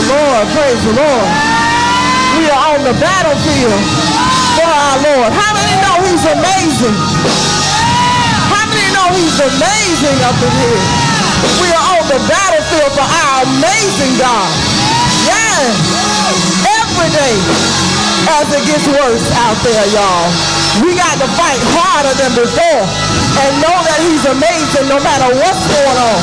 the Lord. Praise the Lord. We are on the battlefield for our Lord. How many know he's amazing? How many know he's amazing up in here? We are on the battlefield for our amazing God. Yes. Every day as it gets worse out there, y'all. We got to fight harder than before and know that he's amazing no matter what's going on.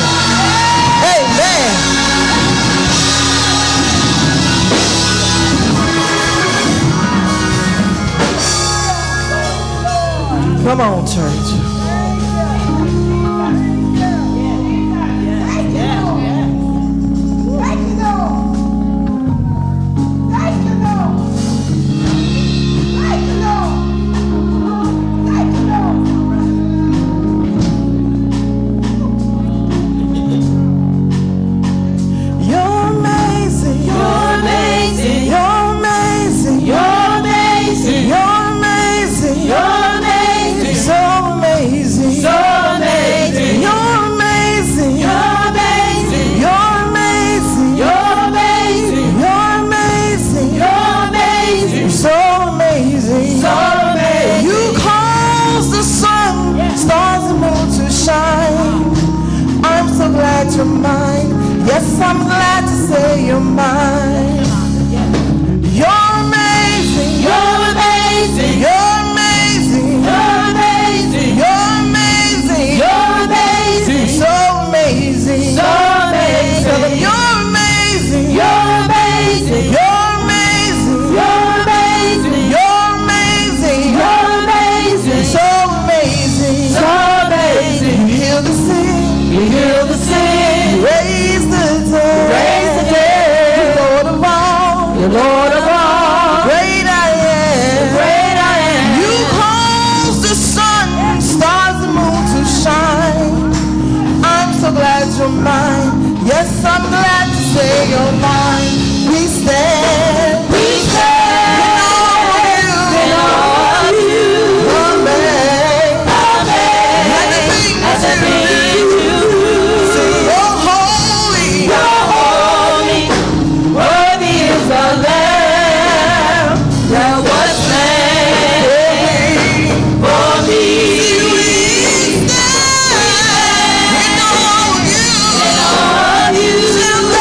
Amen. Come on, church. You're mine. Yes, I'm glad to say you're mine. You're amazing. You're amazing. You're amazing. You're amazing. You're amazing. You're amazing. So amazing. So amazing. You're amazing. You're amazing. You're amazing. You're amazing. You're amazing. You're amazing. So amazing. So amazing. You heal the sick. You heal the sick. Raise the dead. Raise the dead. You're Lord of all. You're Lord of all. Great I am. Great I am. You cause the sun, stars, and moon to shine. I'm so glad you're mine. Yes, I'm glad to say you're mine. We stand. We stand. In all of you. Amen. Amen. As it be. You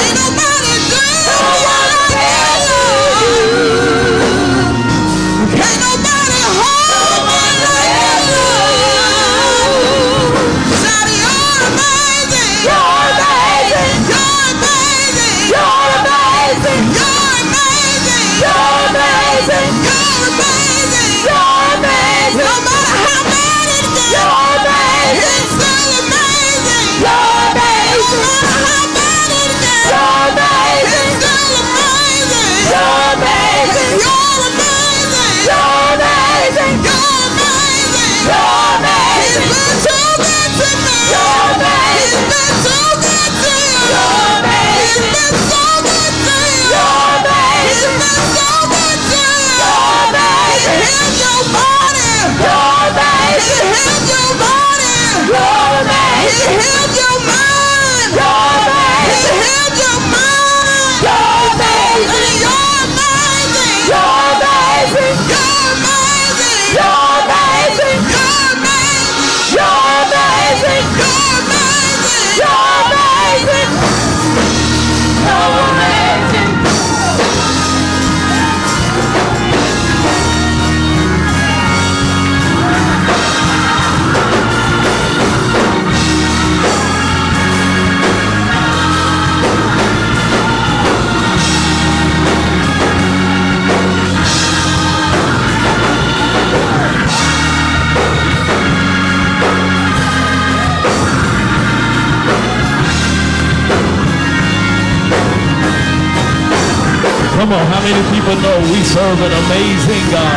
Come on, how many people know we serve an amazing God?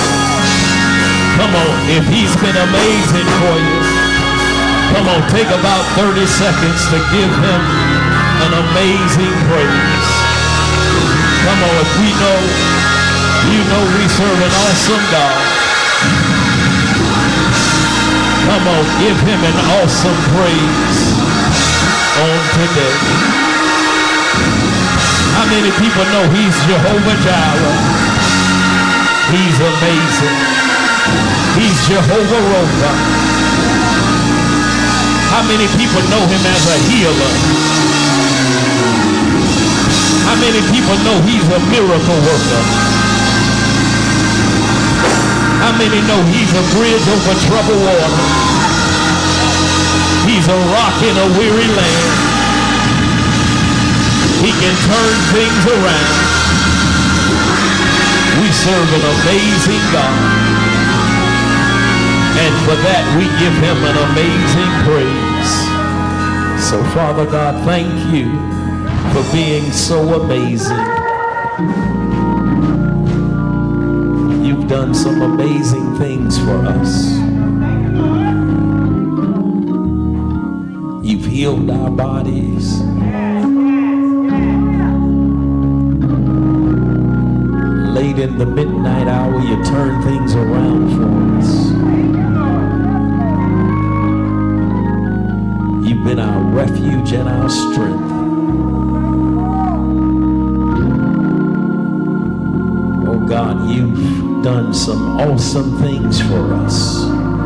Come on, if he's been amazing for you, come on, take about 30 seconds to give him an amazing praise. Come on, if we know, you know we serve an awesome God. Come on, give him an awesome praise on today. How many people know he's Jehovah Jireh? He's amazing. He's Jehovah Rapha. How many people know him as a healer? How many people know he's a miracle worker? How many know he's a bridge over troubled water? He's a rock in a weary land. He can turn things around. We serve an amazing God. And for that, we give him an amazing praise. So, Father God, thank you for being so amazing. You've done some amazing things for us. You've healed our bodies. Late in the midnight hour, you turn things around for us. You've been our refuge and our strength. Oh God, you've done some awesome things for us.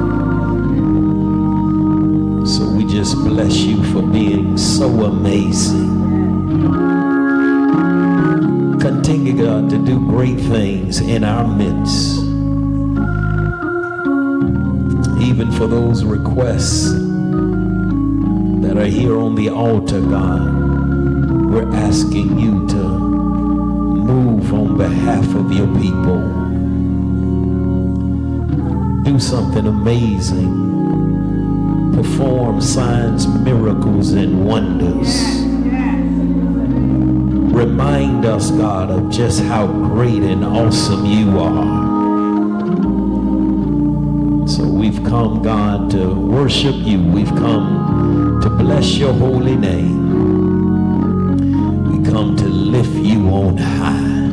So we just bless you for being so amazing. Continue, God, to do great things in our midst. Even for those requests that are here on the altar, God, we're asking you to move on behalf of your people. Do something amazing. Perform signs, miracles, and wonders. Remind us, God, of just how great and awesome you are. So we've come, God, to worship you. We've come to bless your holy name. We come to lift you on high.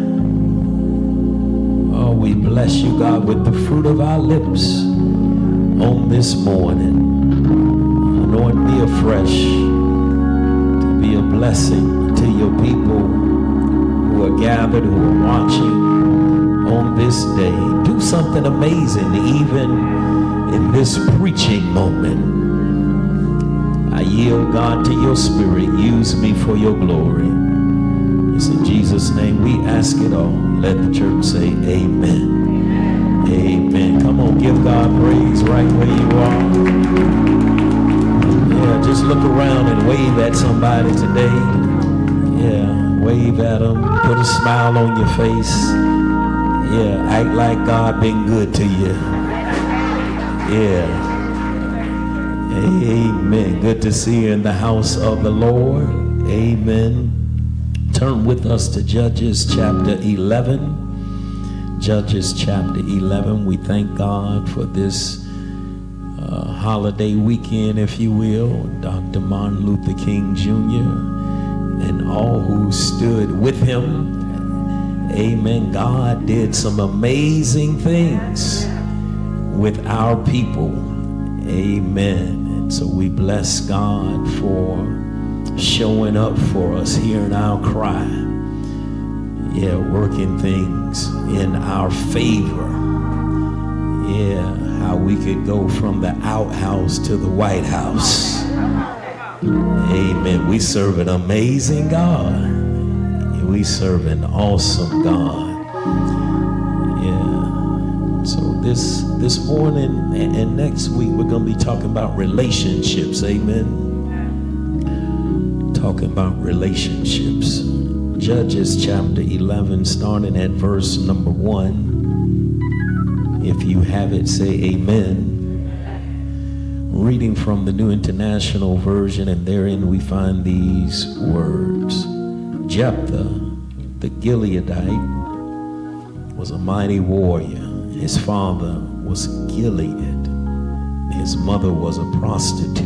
Oh, we bless you, God, with the fruit of our lips on this morning. Anoint me afresh to be a blessing to your people who are gathered, who are watching on this day. Do something amazing even in this preaching moment. I yield, God, to your spirit. Use me for your glory. It's in Jesus' name we ask it all. Let the church say amen. Amen. Come on, give God praise right where you are. Yeah, just look around and wave at somebody today. Yeah, wave at them. Put a smile on your face. Yeah, act like God been good to you. Yeah. Amen. Good to see you in the house of the Lord. Amen. Turn with us to Judges chapter 11. Judges chapter 11. We thank God for this holiday weekend, if you will. Dr. Martin Luther King Jr. and all who stood with him. Amen. God did some amazing things with our people. Amen. And so we bless God for showing up for us, hearing our cry. Yeah, working things in our favor. Yeah, how we could go from the outhouse to the White House. Amen. We serve an amazing God. We serve an awesome God. So this morning and next week, we're going to be talking about relationships. Amen. Talking about relationships. Judges chapter 11, starting at verse number 1. If you have it, say amen. Reading from the New International Version, and therein we find these words. Jephthah, the Gileadite, was a mighty warrior. His father was Gilead. His mother was a prostitute.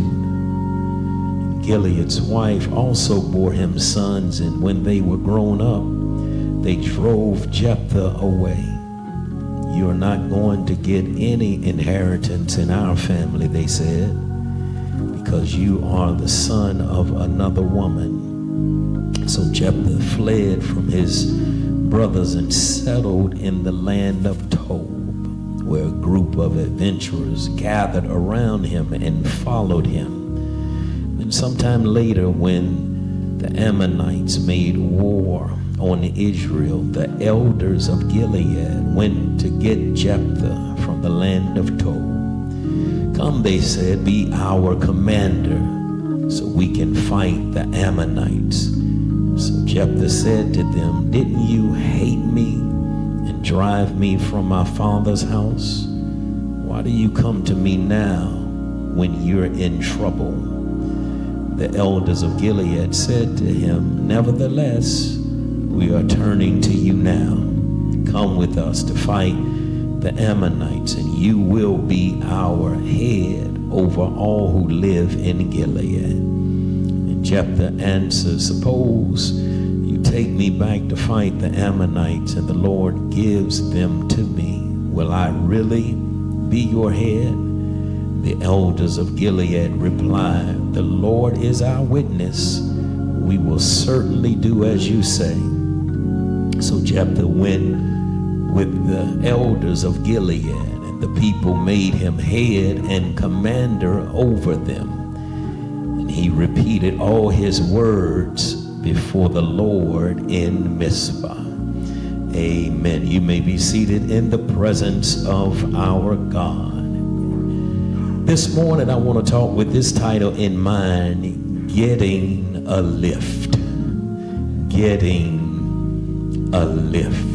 Gilead's wife also bore him sons, and when they were grown up, they drove Jephthah away. You're not going to get any inheritance in our family, they said, because you are the son of another woman. So Jephthah fled from his brothers and settled in the land of Tob, where a group of adventurers gathered around him and followed him. And sometime later, when the Ammonites made war on Israel, the elders of Gilead went to get Jephthah from the land of Tob. Come, they said, be our commander so we can fight the Ammonites. So Jephthah said to them, didn't you hate me and drive me from my father's house? Why do you come to me now when you're in trouble? The elders of Gilead said to him, nevertheless, we are turning to you now. Come with us to fight the Ammonites, and you will be our head over all who live in Gilead. And Jephthah answered, suppose you take me back to fight the Ammonites, and the Lord gives them to me. Will I really be your head? The elders of Gilead replied, the Lord is our witness. We will certainly do as you say. So Jephthah went with the elders of Gilead, and the people made him head and commander over them. And he repeated all his words before the Lord in Mizpah. Amen. You may be seated in the presence of our God. This morning I want to talk with this title in mind, Getting a Lift. Getting a lift.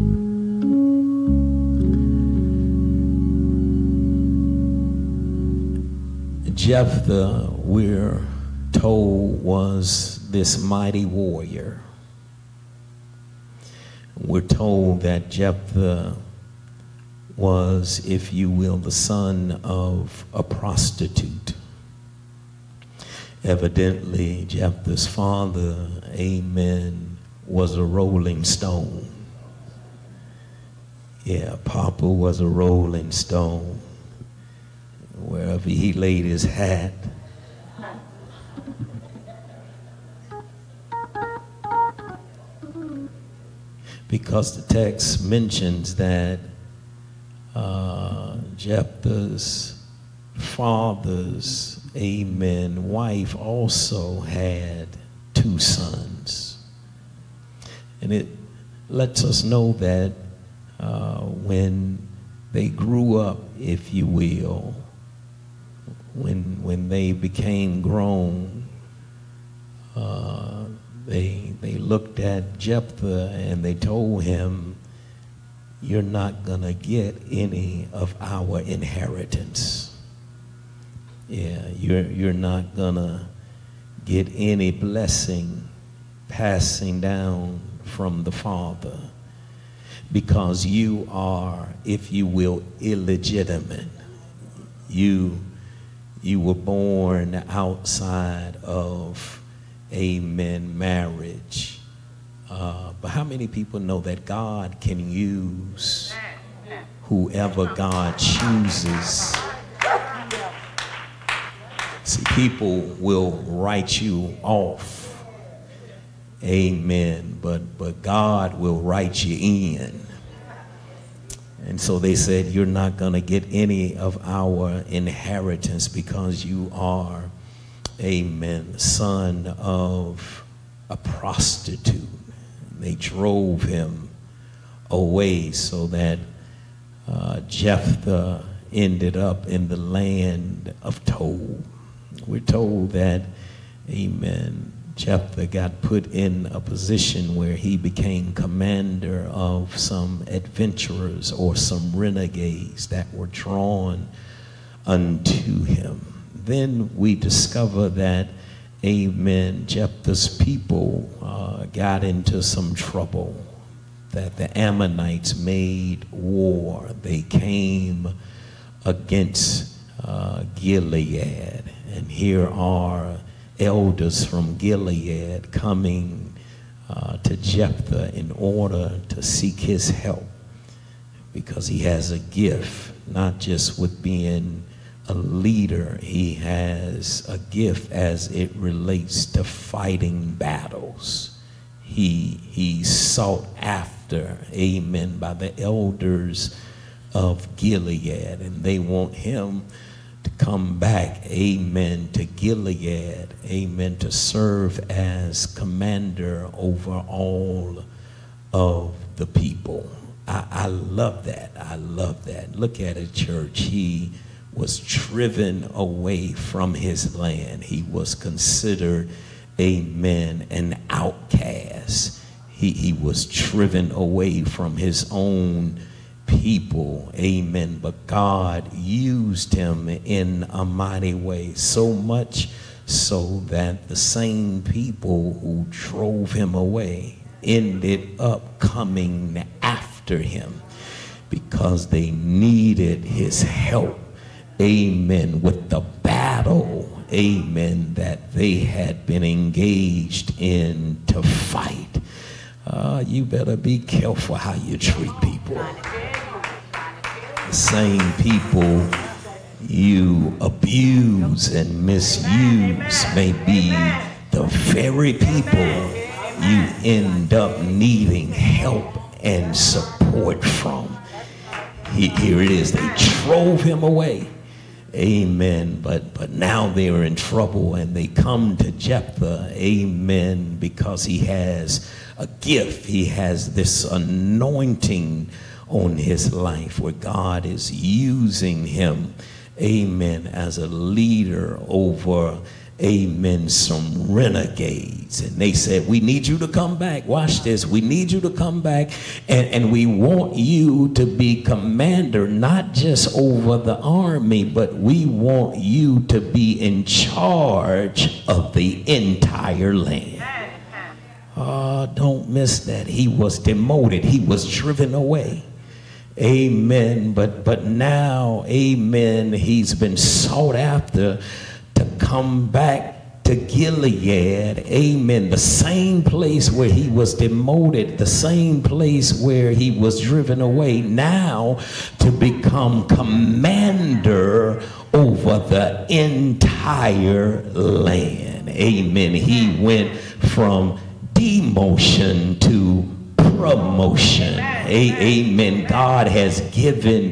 Jephthah, we're told, was this mighty warrior. We're told that Jephthah was, if you will, the son of a prostitute. Evidently, Jephthah's father, amen, was a rolling stone. Yeah, Papa was a rolling stone. Wherever he laid his hat, because the text mentions that Jephthah's father's, amen, wife also had 2 sons. And it lets us know that when they grew up, if you will, when they became grown, they looked at Jephthah and they told him, "You're not gonna get any of our inheritance. Yeah, you're not gonna get any blessing passing down from the Father, because you are, if you will, illegitimate. You were born outside of, amen, marriage." But how many people know that God can use whoever God chooses? See, people will write you off, amen, but God will write you in. And so they said, "You're not going to get any of our inheritance because you are, amen, the son of a prostitute." They drove him away so that Jephthah ended up in the land of Tob. We're told that, amen, Jephthah got put in a position where he became commander of some adventurers or some renegades that were drawn unto him. Then we discover that, amen, Jephthah's people got into some trouble, that the Ammonites made war. They came against Gilead, and here are elders from Gilead coming to Jephthah in order to seek his help, because he has a gift, not just with being a leader, he has a gift as it relates to fighting battles. He's sought after, amen, by the elders of Gilead, and they want him to come back, amen, to Gilead, amen, to serve as commander over all of the people. I love that. I love that. Look at it, church. He was driven away from his land. He was considered, amen, an outcast. He was driven away from his own people, amen, but God used him in a mighty way, so much so that the same people who drove him away ended up coming after him because they needed his help, amen, with the battle, amen, that they had been engaged in to fight. You better be careful how you treat people. The same people you abuse and misuse may be the very people you end up needing help and support from. Here it is. They drove him away. Amen. But now they're in trouble and they come to Jephthah. Amen. Because he has a gift. He has this anointing on his life where God is using him, amen, as a leader over, amen, some renegades. And they said, "We need you to come back." Watch this. "We need you to come back, and we want you to be commander, not just over the army, but we want you to be in charge of the entire land." Don't miss that. He was demoted. He was driven away. Amen. But now, amen, he's been sought after to come back to Gilead. Amen. The same place where he was demoted, the same place where he was driven away, now to become commander over the entire land. Amen. He went from demotion to promotion. Amen. God has given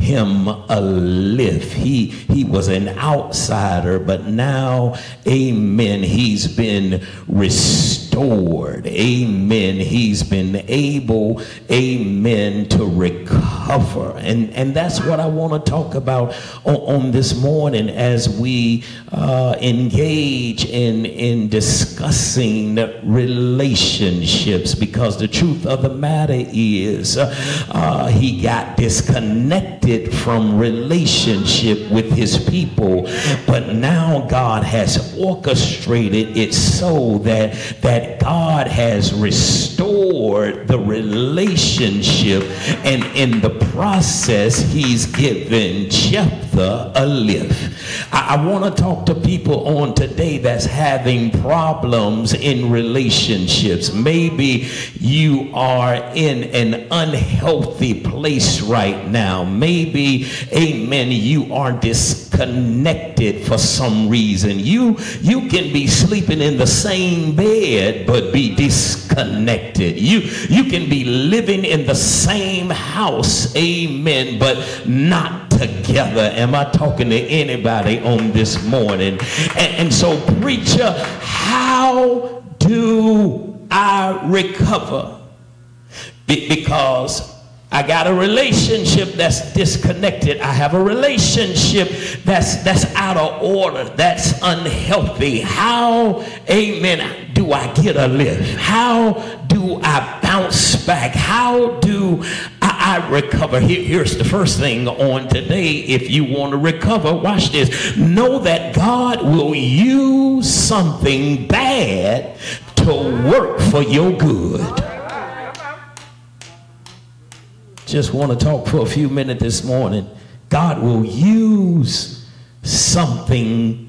him a lift. He was an outsider, but now, amen, he's been restored. Amen. He's been able, amen, to recover. And that's what I want to talk about on this morning as we engage in discussing relationships, because the truth of the matter is he got disconnected from relationship with his people, but now God has orchestrated it so that God has restored the relationship, and in the process he's given Jephthah a lift. I want to talk to people on today that's having problems in relationships. Maybe you are in an unhealthy place right now. Maybe, amen, you are disconnected for some reason. You can be sleeping in the same bed but be disconnected. You can be living in the same house, amen, but not together. Am I talking to anybody on this morning? And so, preacher, how do I recover? Because I got a relationship that's disconnected. I have a relationship that's out of order, that's unhealthy. How, amen, do I get a lift? How do I bounce back? How do I recover? Here's the first thing on today. If you want to recover, watch this. Know that God will use something bad to work for your good. Just want to talk for a few minutes this morning. God will use something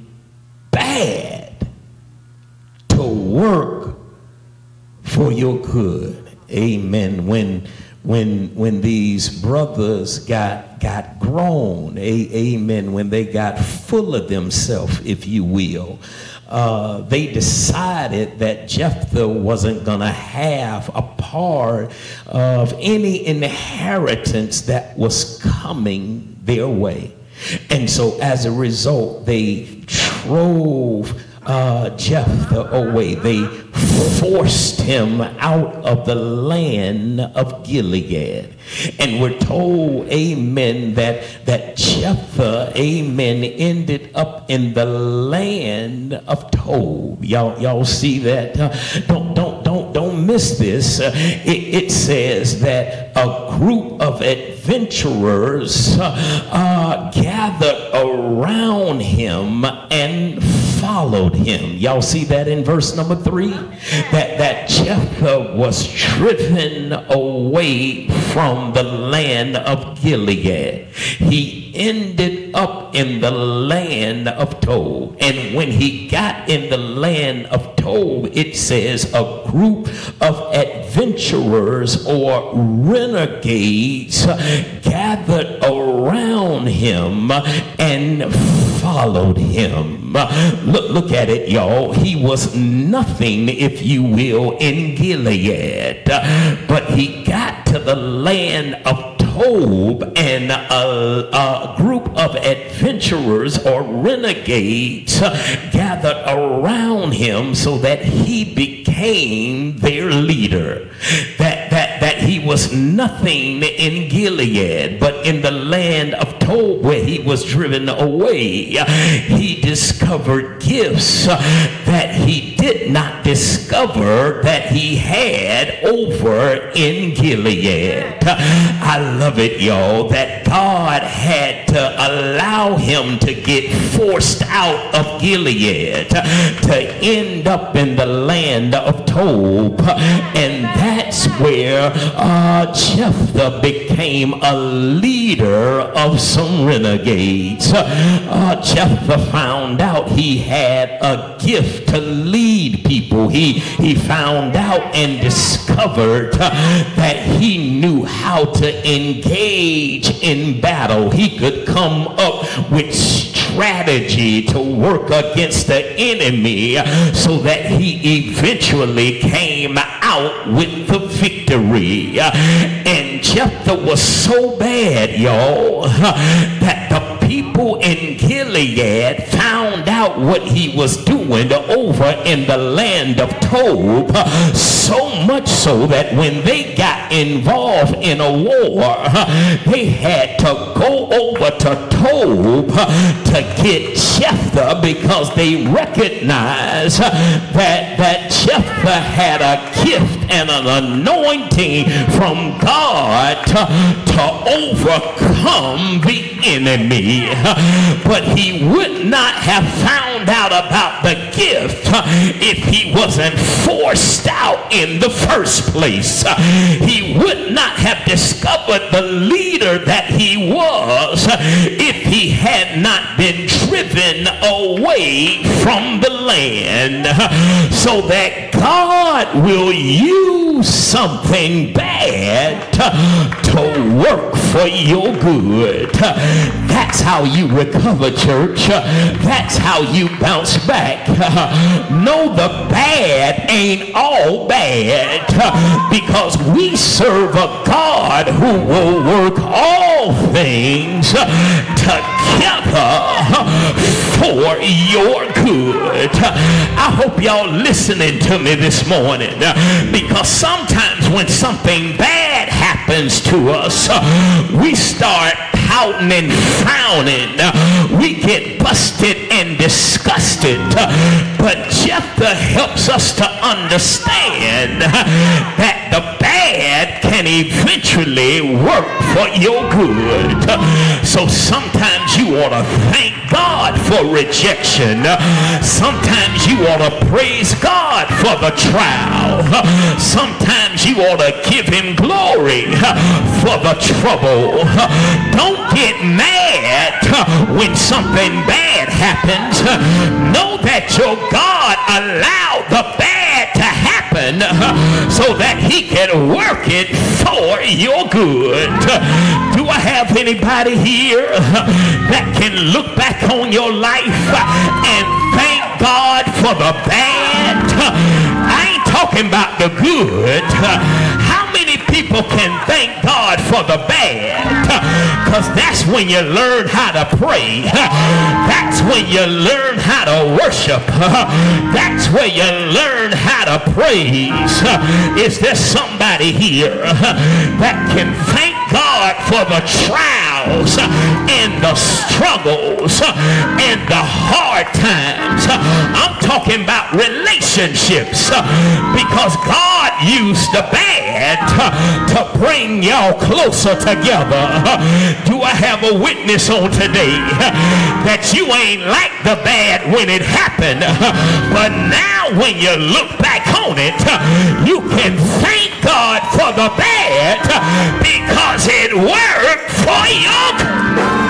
bad to work for your good. Amen. When these brothers got grown, amen, when they got full of themselves, if you will, they decided that Jephthah wasn't going to have a part of any inheritance that was coming their way. And so as a result, they drove Jephthah away. They forced him out of the land of Gilead. And we're told, amen, that Jephthah, amen, ended up in the land of Tob. Y'all see that? Don't miss this. It says that a group of adventurers gathered around him and followed him. Y'all see that in verse number 3? That Jephthah was driven away from the land of Gilead. He ended up in the land of Tob. And when he got in the land of Tob, it says a group of adventurers or renegades gathered around him and followed him. Look at it, y'all. He was nothing, if you will, in Gilead, but he got to the land of Tob, and a group of adventurers or renegades gathered around him so that he became their leader. That he was nothing in Gilead, but in the land of Tob, where he was driven away, he discovered gifts that he did not discover that he had over in Gilead. I love it, y'all, that God had to allow him to get forced out of Gilead to end up in the land of Tob. And that's where Jephthah became a leader of some renegades. Jephthah found out he had a gift to lead people. He found out and discovered that he knew how to engage in battle. He could come up with strategy to work against the enemy so that he eventually came out with the victory. And Jephthah was so bad, y'all, that the people in Gilead found out what he was doing over in the land of Tob, so much so that when they got involved in a war, they had to go over to Tob to get Jephthah, because they recognized that Jephthah had a gift and an anointing from God to overcome the enemy. But he would not have found out about the gift if he wasn't forced out in the first place. He would not have discovered the leader that he was if he had not been driven away from the land. So that God will use something bad to work for your good. That's how you recover, church. That's how you bounce back. No, the bad ain't all bad, because we serve a God who will work all things together for your good. I hope y'all listening to me this morning, because sometimes when something bad happens to us, we start pouting and frowning. We get busted and disgusted. But Jephthah helps us to understand that the bad can eventually work for your good. So sometimes you ought to thank God for rejection. Sometimes you ought to praise God for the trial. Sometimes you ought to give him glory for the trouble. Don't get mad when something bad happens. Know that your God allowed the bad to happen so that he can work it for your good. Do I have anybody here that can look back on your life and thank God for the bad? I ain't talking about the good. How many people can thank God for the bad? Because that's when you learn how to pray. That's when you learn how to worship. That's where you learn how to praise. Is there somebody here that can thank God for the trials and the struggles and the hard times? I'm talking about relationships, because God used the bad to bring y'all closer together. Do I have a witness on today that you ain't like the bad when it happened, but now when you look back on it, you can thank God for the bad because it worked for your good.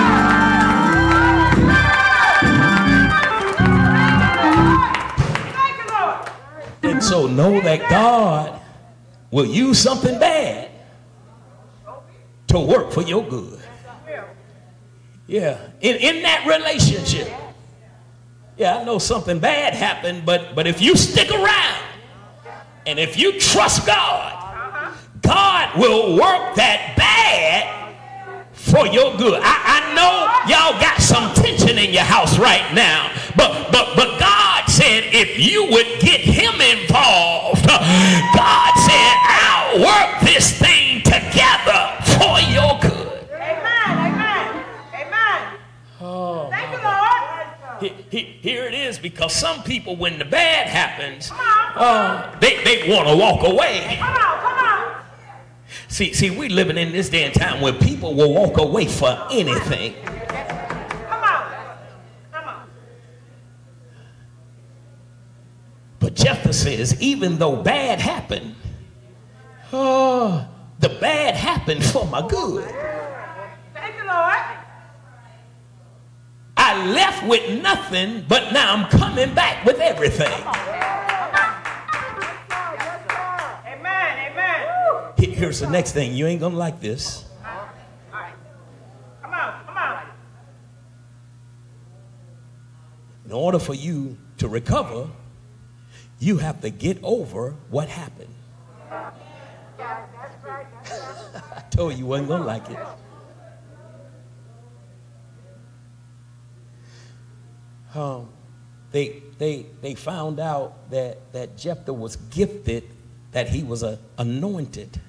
And so know that God will use something bad to work for your good. Yeah, in that relationship. Yeah, I know something bad happened, but if you stick around and if you trust God, God will work that bad for your good. I know y'all got some tension in your house right now, but God said if you would get him involved, God said I'll work this thing together for your good. Amen. Oh, Thank you, Lord. here it is, because some people, when the bad happens, they want to walk away. Come on. See, we living in this day and time where people will walk away for anything. Come on. But Jephthah says, even though bad happened, the bad happened for my good. Thank you, Lord. I left with nothing, but now I'm coming back with everything. Amen. Here's the next thing. You ain't gonna like this. All right. Come on. In order for you to recover, you have to get over what happened. I told you wasn't going to like it. They found out that Jephthah was gifted, that he was anointed.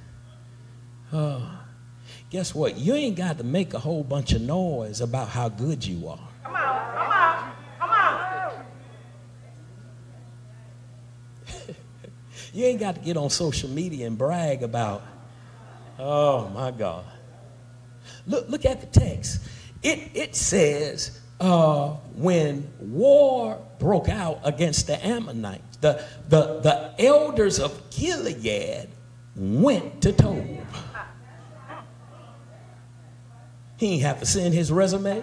Guess what? You ain't got to make a whole bunch of noise about how good you are. Come on, come on, come on. You ain't got to get on social media and brag about, oh my God. Look at the text. It says, when war broke out against the Ammonites, the elders of Gilead went to Tob. He ain't have to send his resume.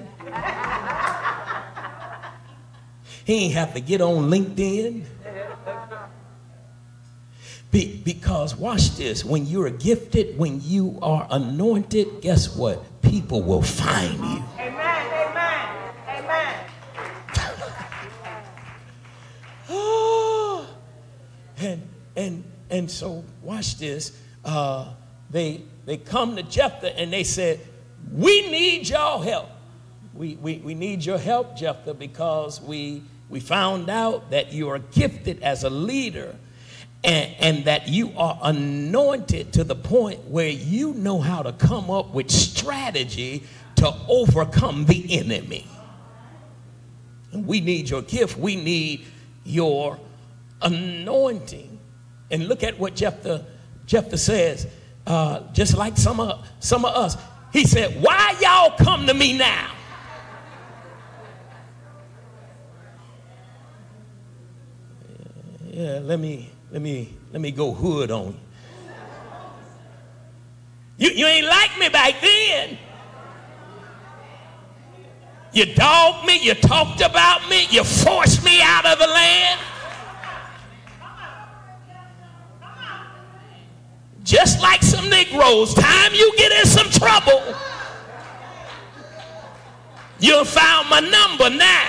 He ain't have to get on LinkedIn. Because watch this, when you're gifted, when you are anointed, guess what? People will find you. Amen, amen, amen. Oh, and so watch this. They come to Jephthah and they said, we need y'all help. We need your help, Jephthah, because we found out that you are gifted as a leader. And that you are anointed to the point where you know how to come up with strategy to overcome the enemy. And we need your gift. We need your anointing. And look at what Jephthah says, just like some of us. He said, why y'all come to me now? Yeah, let me go hood on you. You ain't like me back then. You dogged me, you talked about me, you forced me out of the land. Just like some Negroes, time you get in some trouble, you found my number now.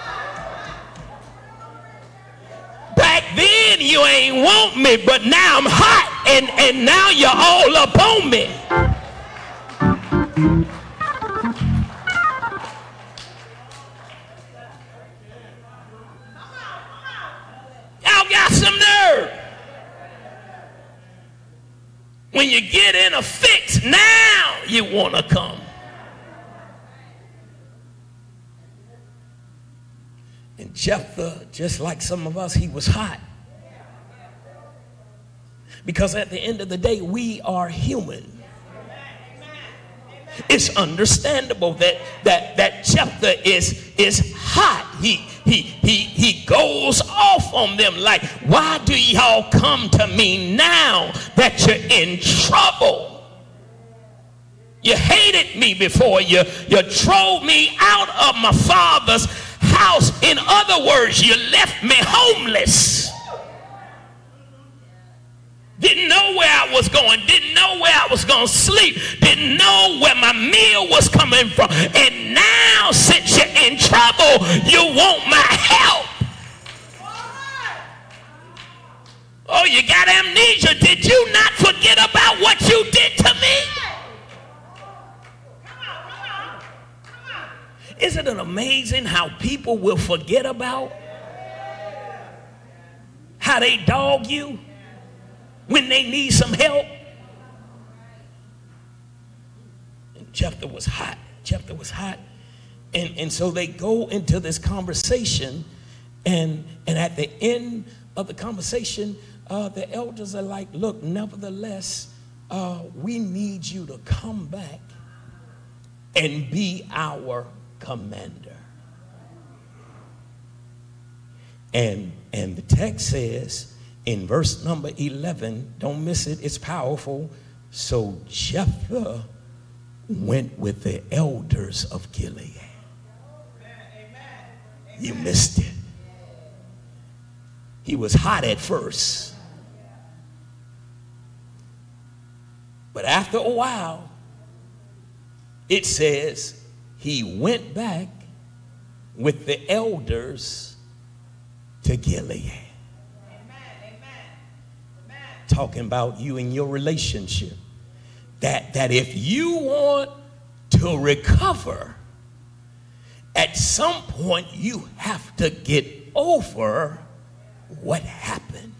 Back then you ain't want me, but now I'm hot, and now you're all up on me. Y'all got some nerve. When you get in a fix, now you want to come. And Jephthah, just like some of us, he was hot. Because at the end of the day, we are human. It's understandable that Jephthah is hot. He goes off on them like, why do y'all come to me now that you're in trouble? You hated me before. You drove me out of my father's house. In other words, you left me homeless. Didn't know where I was going, didn't know where I was going to sleep, didn't know where my meal was coming from. And now, since you're in trouble, you want my help. Oh, you got amnesia. Did you not forget about what you did to me? Isn't it amazing how people will forget about how they dog you when they need some help? And Jephthah was hot. Jephthah was hot. And so they go into this conversation, and at the end of the conversation, the elders are like, look, nevertheless, we need you to come back and be our commander. And the text says in verse number 11, don't miss it, it's powerful. So Jephthah went with the elders of Gilead. You missed it. He was hot at first, but after a while, it says he went back with the elders to Gilead. talking about you and your relationship. That if you want to recover, at some point you have to get over what happened.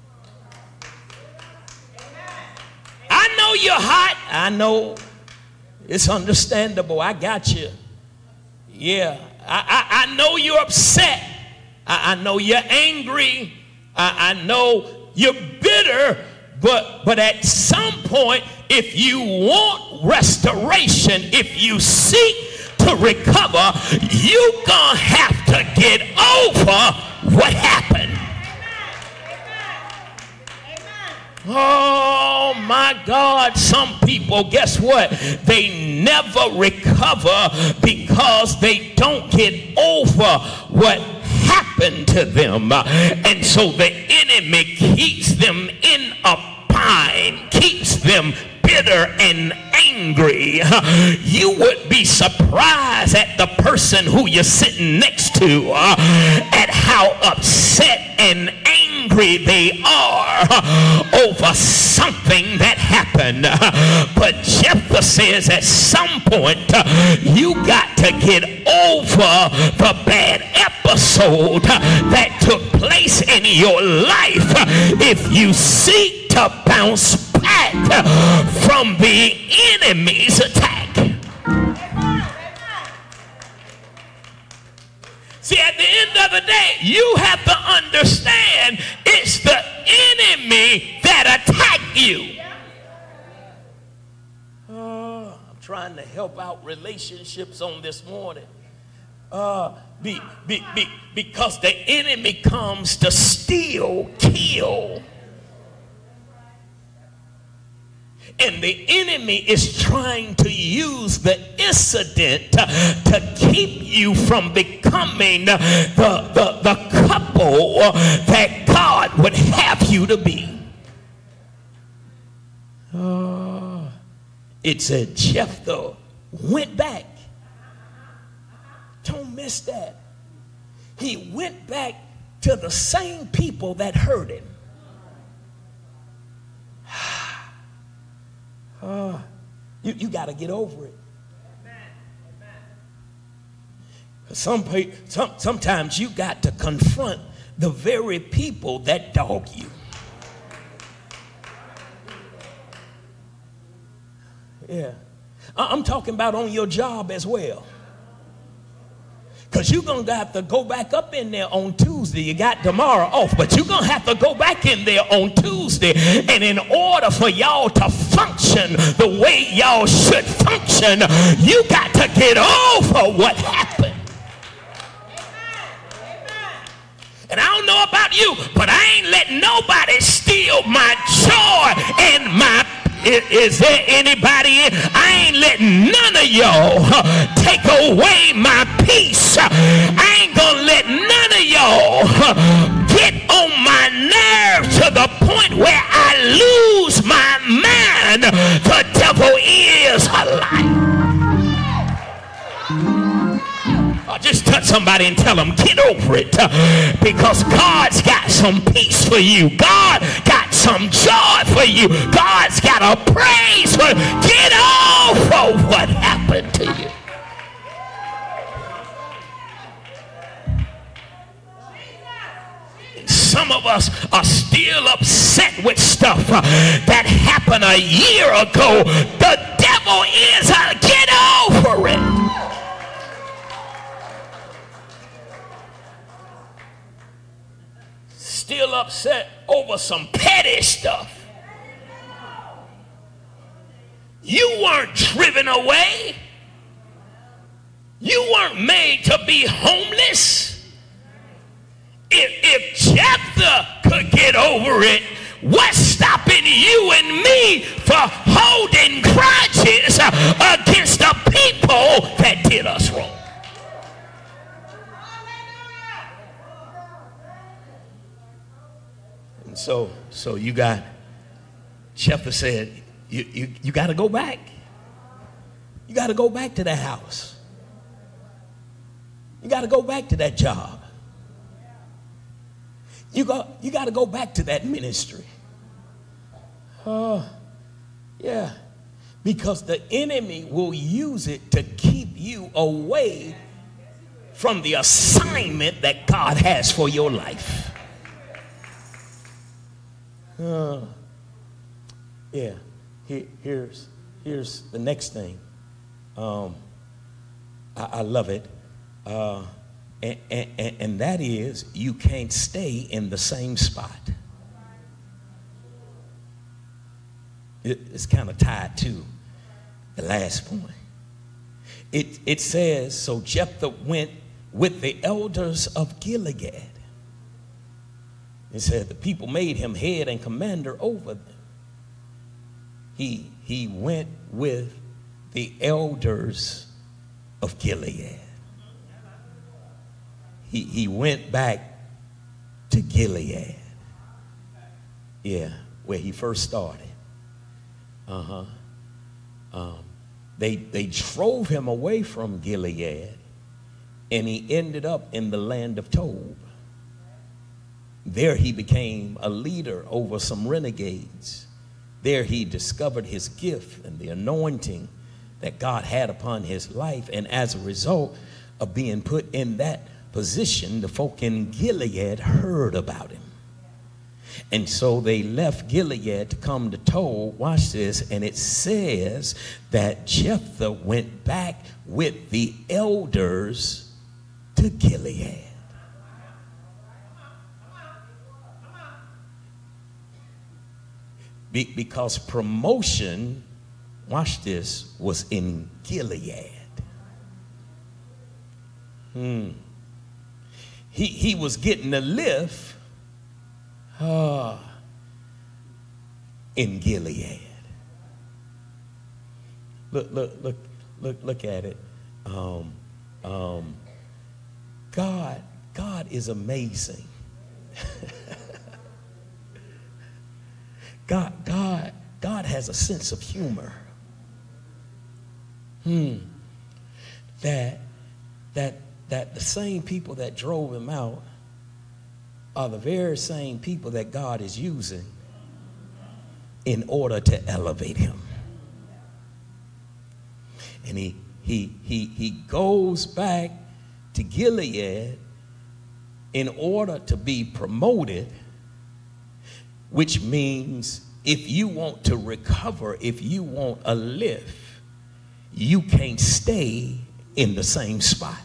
I know you're hot. I know it's understandable. I got you. Yeah, I know you're upset. I know you're angry. I know you're bitter. But at some point, if you want restoration, if you seek to recover, you're going to have to get over what happened. Oh my God, some people, guess what? They never recover because they don't get over what happened to them. And so the enemy keeps them in a bind, keeps them bitter and angry. You would be surprised at the person who you're sitting next to, at how upset and angry they are over something that happened. But Jephthah says at some point you got to get over the bad episode that took place in your life if you seek to bounce back from the enemy's attack. See, at the end of the day, you have to understand it's the enemy that attacked you. I'm trying to help out relationships on this morning. Because the enemy comes to steal, kill. And the enemy is trying to use the incident to keep you from becoming the couple that God would have you to be. It said Jephthah went back. Don't miss that. He went back to the same people that hurt him. You got to get over it. Sometimes you got to confront the very people that dog you. Yeah, I'm talking about on your job as well. Because you're going to have to go back up in there on Tuesday. You got tomorrow off, but you're going to have to go back in there on Tuesday. And in order for y'all to function the way y'all should function, you got to get over what happened. And I don't know about you, but I ain't letting nobody steal my joy and my Is there anybody in? I ain't letting none of y'all take away my peace. I ain't gonna let none of y'all get on my nerves to the point where I lose my mind. The devil is a liar. Just touch somebody and tell them, get over it, because God's got some peace for you. God got some joy for you. God's got a praise for you. Get over what happened to you. Some of us are still upset with stuff that happened a year ago. The devil is get over it. Still upset over some petty stuff. You weren't driven away. You weren't made to be homeless. If Jephthah could get over it, what's stopping you and me for holding grudges against the people that did us wrong? So you got, Jephthah said, you got to go back. You got to go back to that house. You got to go back to that job. You got to go back to that ministry. Yeah. Because the enemy will use it to keep you away from the assignment that God has for your life. Yeah. Here's the next thing. I love it. And that is, you can't stay in the same spot. It's kind of tied to the last point. It says, so Jephthah went with the elders of Gilead. It said the people made him head and commander over them. He went with the elders of Gilead. He went back to Gilead. Yeah, where he first started. They drove him away from Gilead, and he ended up in the land of Tob. There he became a leader over some renegades. There he discovered his gift and the anointing that God had upon his life. And as a result of being put in that position, the folk in Gilead heard about him. And so they left Gilead to come to Tob. Watch this. And it says that Jephthah went back with the elders to Gilead. Because promotion, watch this, was in Gilead. He was getting a lift in Gilead. Look at it. God is amazing. God has a sense of humor. That the same people that drove him out are the very same people that God is using in order to elevate him. And he goes back to Gilead in order to be promoted, which means if you want to recover, if you want a lift, you can't stay in the same spot.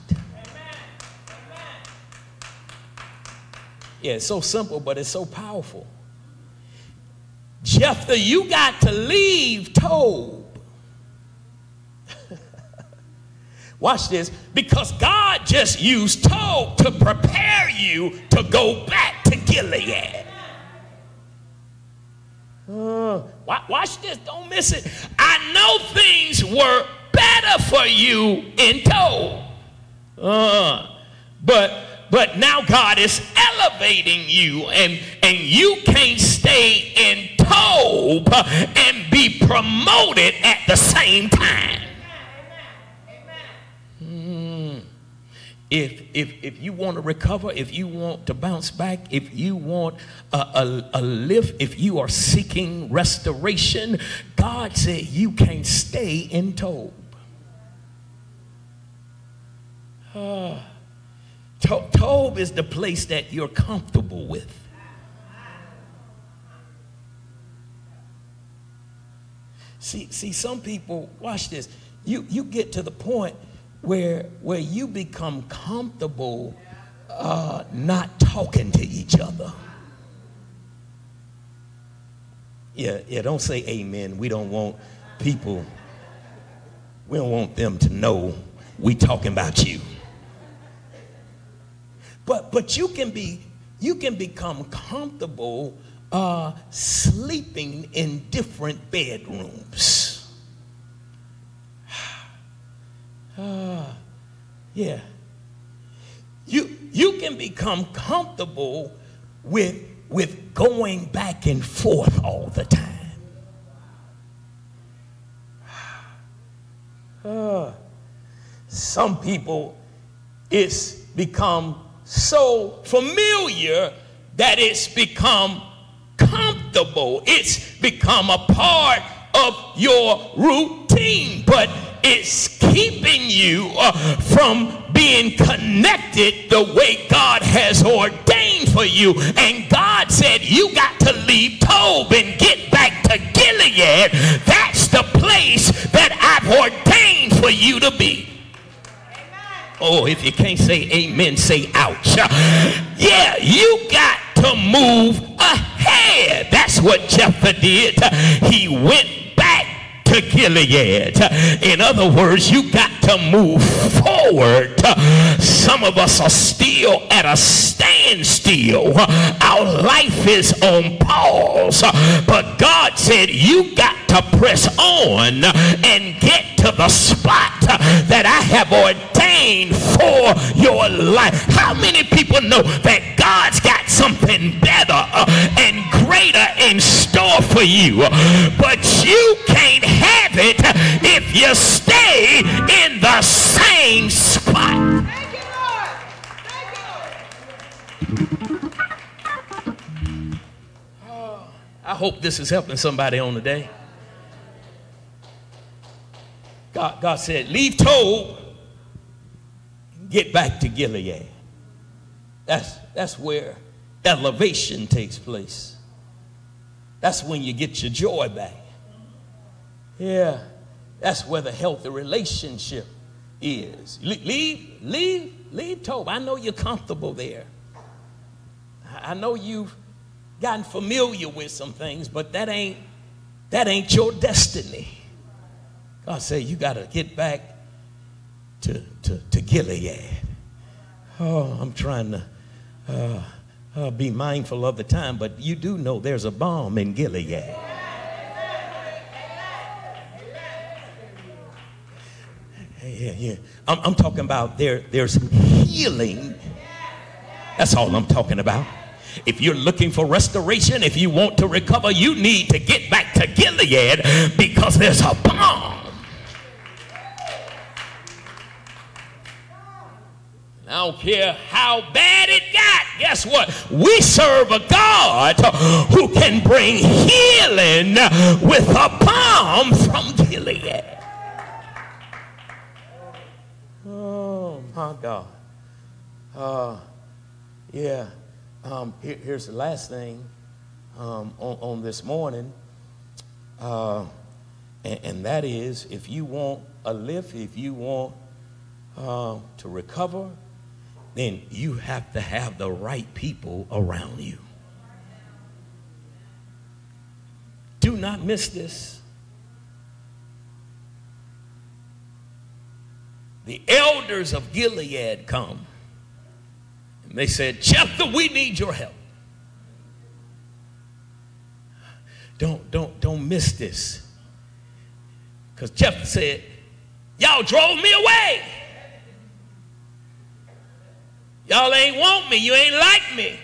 Yeah, it's so simple, but it's so powerful. Jephthah, you got to leave Tob. Watch this, because God just used Tob to prepare you to go back to Gilead. Watch this, don't miss it. I know things were better for you in Tob, but now God is elevating you, and you can't stay in Tob and be promoted at the same time. If you want to recover, if you want to bounce back, if you want a lift, if you are seeking restoration, God said you can't stay in Tob. Tob is the place that you're comfortable with. See, some people, watch this, you get to the point where you become comfortable not talking to each other. Yeah, don't say amen. We don't want people, we don't want them to know we talking about you. But you can become comfortable sleeping in different bedrooms. Yeah. You can become comfortable with going back and forth all the time. Some people, it's become so familiar that it's become comfortable. It's become a part of your routine, but it's keeping you from being connected the way God has ordained for you. And God said you got to leave Tob and get back to Gilead. That's the place that I've ordained for you to be. Oh, if you can't say amen, say ouch. Yeah, you got to move ahead. That's what Jephthah did. He went back to Gilead. In other words, you got to move forward. Some of us are still at a standstill. Our life is on pause. But God said you got to press on and get to the spot that I have ordained for your life. How many people know that God's got something better and greater in store for you? But you can't have it if you stay in the same spot. Thank you, Lord. Thank you, Lord. I hope this is helping somebody on the day. God said, leave Tob, get back to Gilead. That's where elevation takes place. That's when you get your joy back. Yeah, that's where the healthy relationship is. Leave Tob. I know you're comfortable there. I know you've gotten familiar with some things, but that ain't your destiny. God said you got to get back to Gilead. Oh, I'm trying to be mindful of the time, but you do know there's a balm in Gilead. Yeah. I'm talking about there's healing. That's all I'm talking about. If you're looking for restoration, if you want to recover, you need to get back to Gilead because there's a balm. I don't care how bad it got. Guess what? We serve a God who can bring healing with a balm from Gilead. Oh, my God. Here's the last thing on this morning. And that is, if you want a lift, if you want to recover, then you have to have the right people around you. Do not miss this. The elders of Gilead come. And they said, Jephthah, we need your help. Don't miss this. Because Jephthah said, y'all drove me away. Y'all ain't want me. You ain't like me.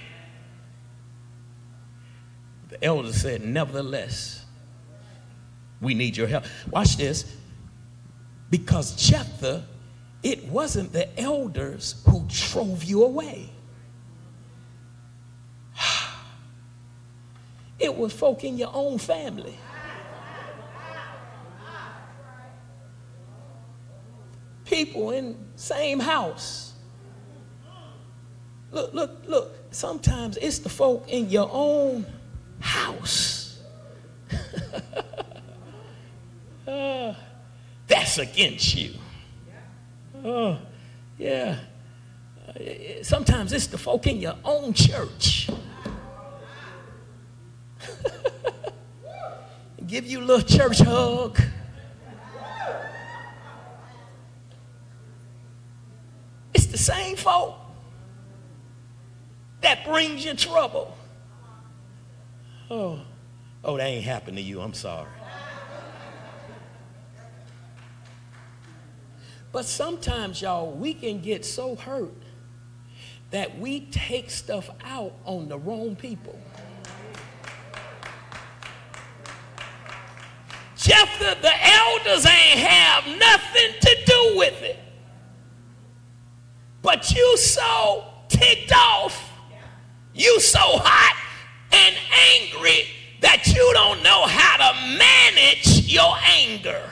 The elders said, nevertheless, we need your help. Watch this. Because Jephthah, it wasn't the elders who drove you away. It was folk in your own family. People in the same house. Look. Sometimes it's the folk in your own house. That's against you. Yeah. Sometimes it's the folk in your own church. Give you a little church hug. It's the same folk that brings you trouble. Oh, that ain't happened to you. I'm sorry. But sometimes, y'all, we can get so hurt that we take stuff out on the wrong people. Jephthah, the elders ain't have nothing to do with it. But you so ticked off, you so hot and angry that you don't know how to manage your anger.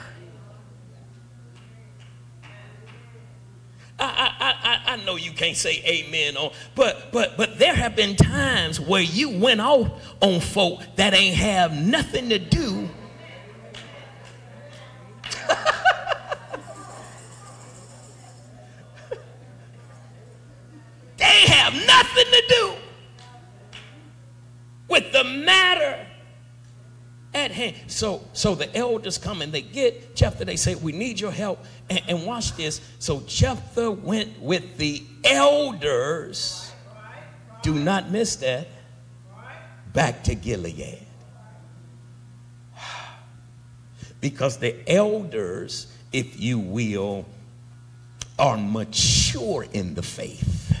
I know you can't say amen on, but there have been times where you went off on folk that ain't have nothing to do. They have nothing to do with the matter at hand. So the elders come and they get Jephthah. They say, we need your help. And watch this. So Jephthah went with the elders. Do not miss that. Back to Gilead. Because the elders, if you will, are mature in the faith.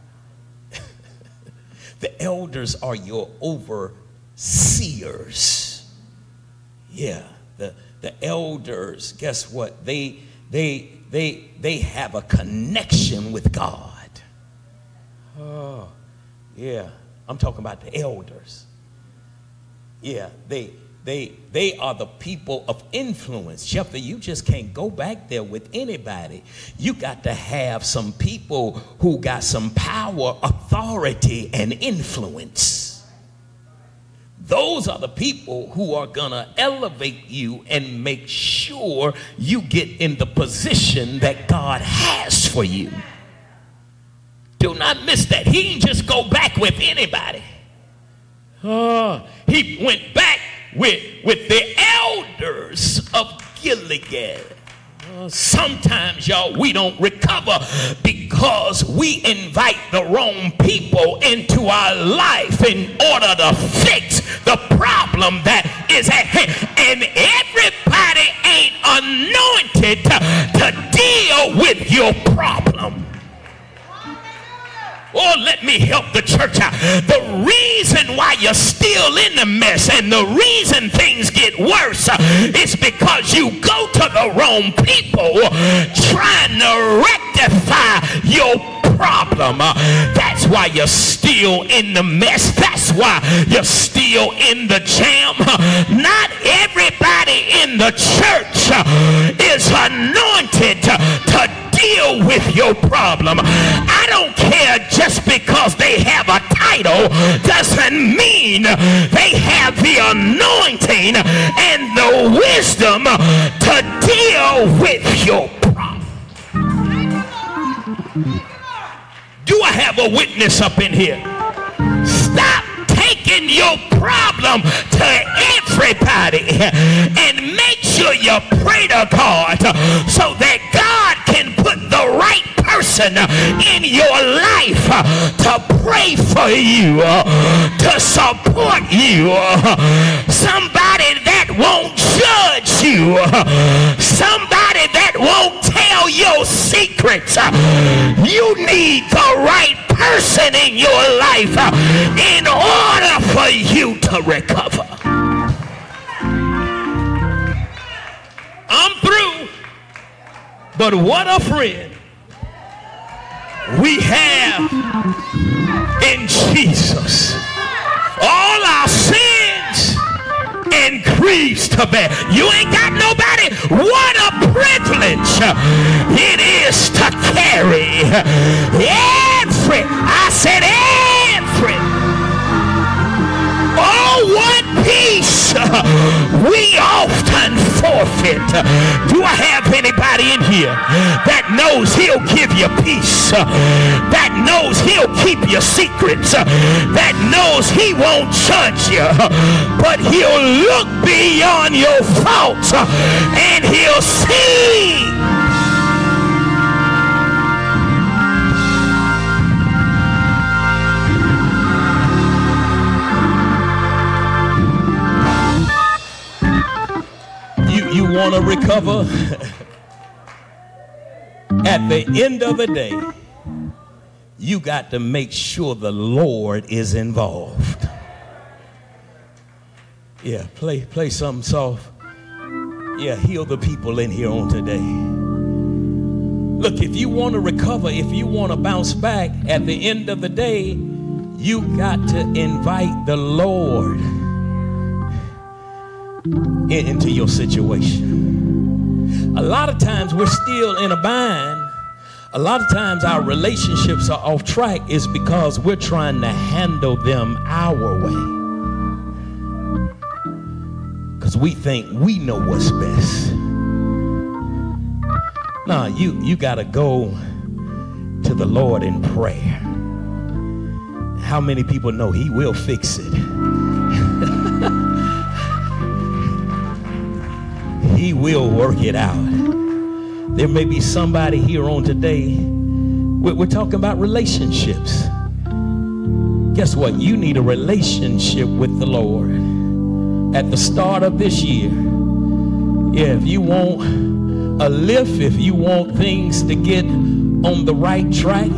The elders are your overseers. Yeah, the elders, guess what? They have a connection with God. Oh, yeah. I'm talking about the elders. Yeah, they are the people of influence. Jephthah, you just can't go back there with anybody. You got to have some people who got some power, authority, and influence. Those are the people who are going to elevate you and make sure you get in the position that God has for you. Do not miss that. He didn't just go back with anybody. He went back with the elders of Gilead. Sometimes, y'all, we don't recover because we invite the wrong people into our life in order to fix the problem that is at hand. And everybody ain't anointed to deal with your problem. Oh, let me help the church out. The reason why you're still in the mess and the reason things get worse is because you go to the wrong people trying to rectify your problem. That's why you're still in the mess. That's why you're still in the jam. Not everybody in the church is anointed to deal with your problem. I don't care, just because they have a title doesn't mean they have the anointing and the wisdom to deal with your problem. Do I have a witness up in here? Stop taking your problem to everybody and make sure you pray to God so that God can put the right person in your life to pray for you, to support you, somebody that won't judge you, somebody that won't tell your secrets. You need the right person in your life in order for you to recover. I'm through. But what a friend we have in Jesus. All our sins and griefs to bear. You ain't got nobody. What a privilege it is to carry every. Oh, what peace we often forfeit. Do I have anybody in here that knows he'll give you peace, that knows he'll keep your secrets, that knows he won't judge you, but he'll look beyond your faults and he'll see? You want to recover? At the end of the day, you got to make sure the Lord is involved. Yeah, play something soft. Yeah, heal the people in here on today. Look, if you want to recover, if you want to bounce back, at the end of the day, you got to invite the Lord. into your situation. A lot of times we're still in a bind. A lot of times our relationships are off track is because we're trying to handle them our way. Because we think we know what's best. Nah, you got to go to the Lord in prayer. How many people know he will fix it? He will work it out. There may be somebody here on today. We're talking about relationships. Guess what? You need a relationship with the Lord. At the start of this year, yeah, if you want a lift, if you want things to get on the right track,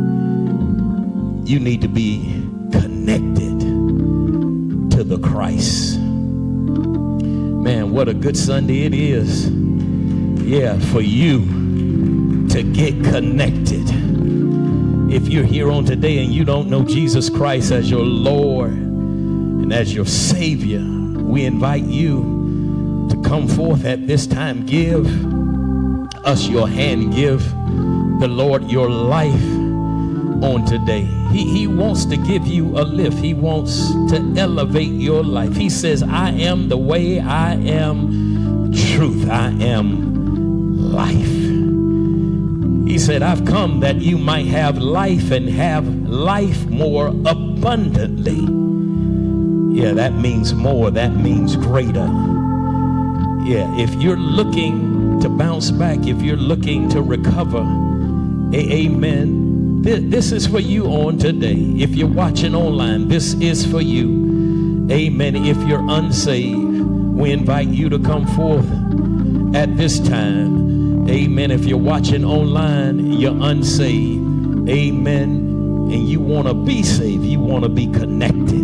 you need to be connected to the Christ. Man, what a good Sunday it is. Yeah, for you to get connected. If you're here on today and you don't know Jesus Christ as your Lord and as your Savior, we invite you to come forth at this time. Give us your hand. Give the Lord your life on today. He wants to give you a lift. He wants to elevate your life. He says, I am the way, I am truth, I am life. He said, I've come that you might have life and have life more abundantly. Yeah, that means more. That means greater. Yeah, if you're looking to bounce back, if you're looking to recover, amen. This is for you on today. If you're watching online, this is for you. Amen. If you're unsaved, we invite you to come forth at this time. Amen. If you're watching online, you're unsaved. Amen. And you want to be saved. You want to be connected.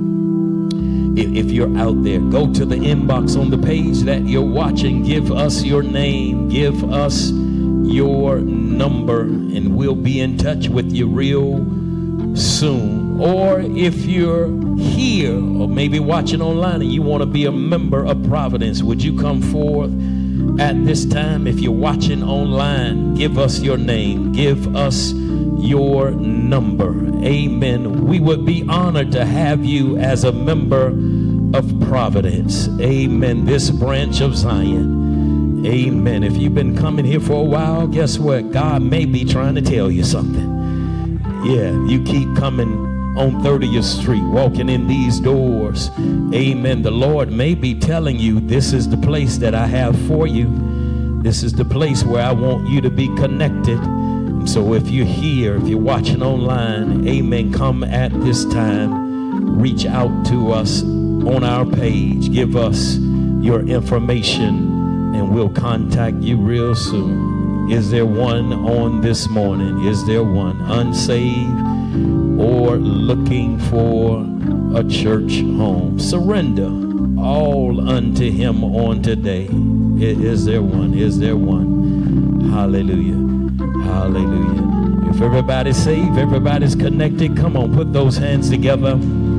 If you're out there, go to the inbox on the page that you're watching. Give us your name. Give us your number, and we'll be in touch with you real soon. Or if you're here or maybe watching online and you want to be a member of Providence, would you come forth at this time? If you're watching online, give us your name. Give us your number. Amen. We would be honored to have you as a member of Providence. Amen. This branch of Zion. Amen. If you've been coming here for a while, guess what? God may be trying to tell you something. Yeah, you keep coming on 30th Street, walking in these doors. Amen. The Lord may be telling you, this is the place that I have for you. This is the place where I want you to be connected. And so if you're here, if you're watching online, amen, come at this time. Reach out to us on our page. Give us your information, and we'll contact you real soon. Is there one on this morning? Is there one unsaved or looking for a church home? Surrender all unto him on today. Is there one? Is there one? Hallelujah. Hallelujah. If everybody's saved, everybody's connected, come on, put those hands together.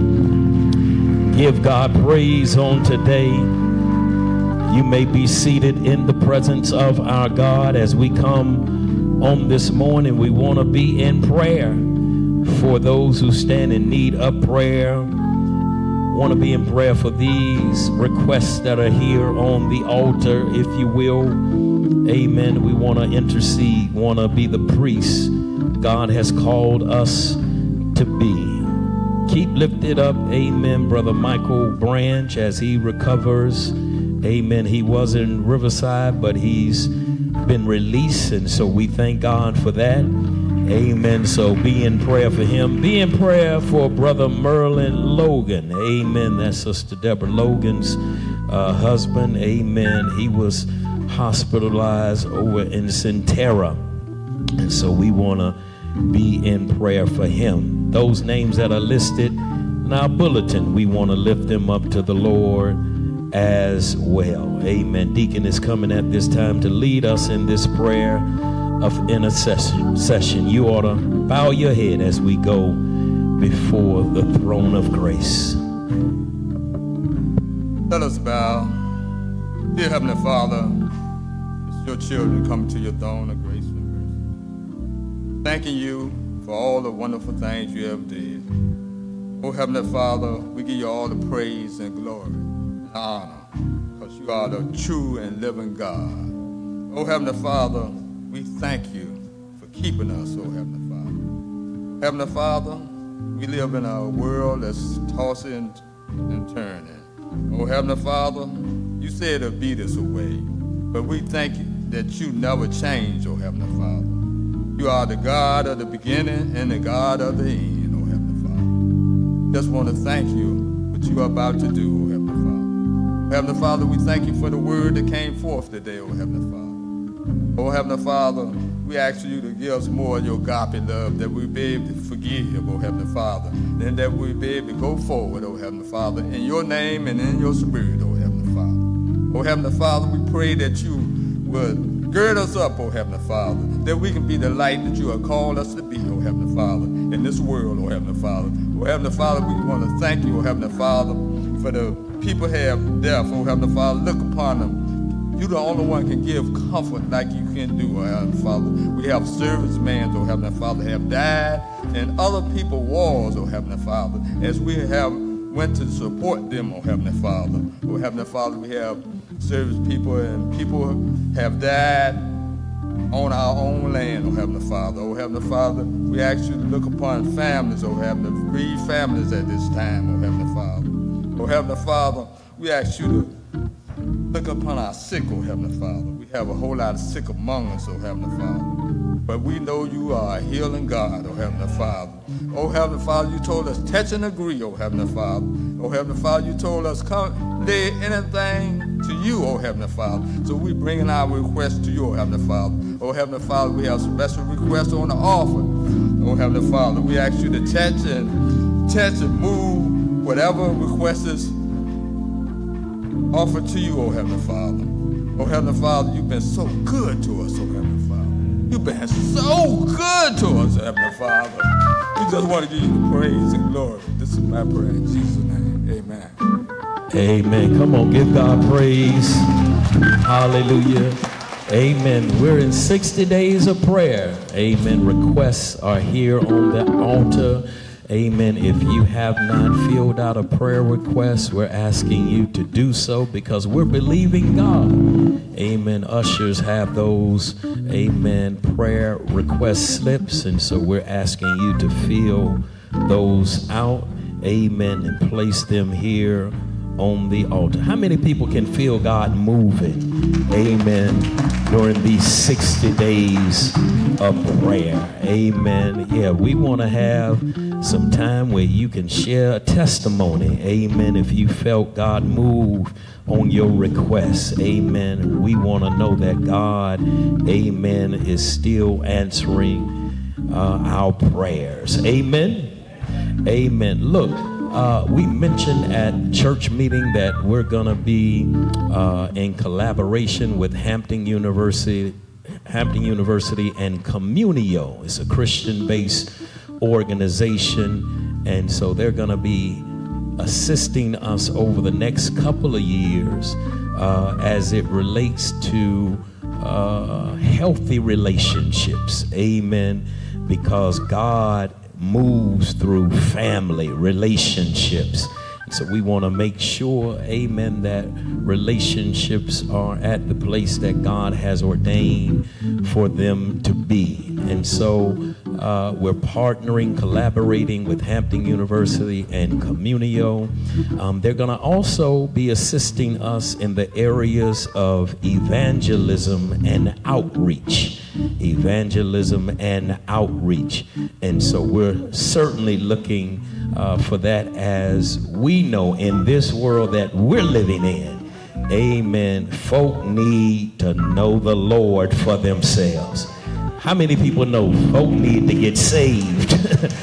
Give God praise on today. You may be seated in the presence of our God. As we come on this morning, we want to be in prayer for those who stand in need of prayer. Want to be in prayer for these requests that are here on the altar, if you will. Amen. We want to intercede, want to be the priest God has called us to be. Keep lifted up, amen, Brother Michael Branch, as he recovers. Amen. He was in Riverside, but he's been released, and so we thank God for that. Amen. So be in prayer for him. Be in prayer for Brother Merlin Logan. Amen. That's Sister Deborah Logan's husband. Amen. He was hospitalized over in Centera, and so we want to be in prayer for him. Those names that are listed in our bulletin, we want to lift them up to the Lord as well. Amen. Deacon is coming at this time to lead us in this prayer of intercession. You ought to bow your head as we go before the throne of grace. Let us bow. Dear Heavenly Father, it's your children coming to your throne of grace and mercy, thanking you for all the wonderful things you have did. Oh, Heavenly Father, we give you all the praise and glory and honor, because you are the true and living God. Oh, Heavenly Father, we thank you for keeping us, oh, Heavenly Father. Heavenly Father, we live in a world that's tossing and turning. Oh, Heavenly Father, you said it'll beat us away, but we thank you that you never change, oh, Heavenly Father. You are the God of the beginning and the God of the end, oh, Heavenly Father. Just want to thank you for what you are about to do, oh, Heavenly Father. Heavenly Father, we thank you for the word that came forth today, oh, Heavenly Father. Oh, Heavenly Father, we ask you to give us more of your agape love, that we be able to forgive, oh, Heavenly Father, and that we be able to go forward, oh, Heavenly Father, in your name and in your spirit, oh, Heavenly Father. Oh, Heavenly Father, we pray that you would gird us up, oh, Heavenly Father, that we can be the light that you have called us to be, oh, Heavenly Father, in this world, oh, Heavenly Father. Oh, Heavenly Father, we want to thank you, oh, Heavenly Father, for the people who have death, oh, Heavenly Father. Look upon them. You're the only one can give comfort like you can do, oh, Heavenly Father. We have servicemen, oh, Heavenly Father, have died, and other people wars, oh, Heavenly Father, as we have went to support them, oh, Heavenly Father. Oh, Heavenly Father, we have service people, and people have died on our own land, oh, Heavenly Father. Oh, Heavenly Father, we ask you to look upon families, oh, Heavenly, bereaved families at this time, oh, Heavenly Father. Oh, Heavenly Father, we ask you to look upon our sick, oh, Heavenly Father. We have a whole lot of sick among us, oh, Heavenly Father. But we know you are a healing God, oh, Heavenly Father. Oh, Heavenly Father, you told us, touch and agree, oh, Heavenly Father. Oh, Heavenly Father, you told us, come lay anything to you, oh, Heavenly Father. So we bringing our request to you, oh, Heavenly Father. Oh, Heavenly Father, we have special requests on the offer. Oh, Heavenly Father, we ask you to touch and move whatever request is offered to you, oh, Heavenly Father. Oh, Heavenly Father, you've been so good to us, oh, Heavenly Father. You've been so good to us, Heavenly Father. We just want to give you the praise and glory. This is my prayer in Jesus' name. Amen. Amen. Come on, give God praise. Hallelujah. Amen. We're in 60 days of prayer. Amen. Requests are here on the altar. Amen. If you have not filled out a prayer request, we're asking you to do so, because we're believing God. Amen. Ushers have those, amen, prayer request slips, and so we're asking you to fill those out, amen, and place them here on the altar. How many people can feel God moving, amen, during these 60 days of prayer? Amen. Yeah, we want to have some time where you can share a testimony, amen, if you felt God move on your requests, amen. We want to know that God, amen, is still answering our prayers, amen, amen. Look, we mentioned at church meeting that we're going to be in collaboration with Hampton University and Communio. It's a Christian-based organization, and so they're going to be assisting us over the next couple of years as it relates to healthy relationships, amen, because God moves through family relationships. So we want to make sure, amen, that relationships are at the place that God has ordained for them to be. And so we're partnering, collaborating with Hampton University and Communio. They're going to also be assisting us in the areas of evangelism and outreach. Evangelism and outreach. And so we're certainly looking for that, as we know in this world that we're living in, amen, folk need to know the Lord for themselves. How many people know folk need to get saved?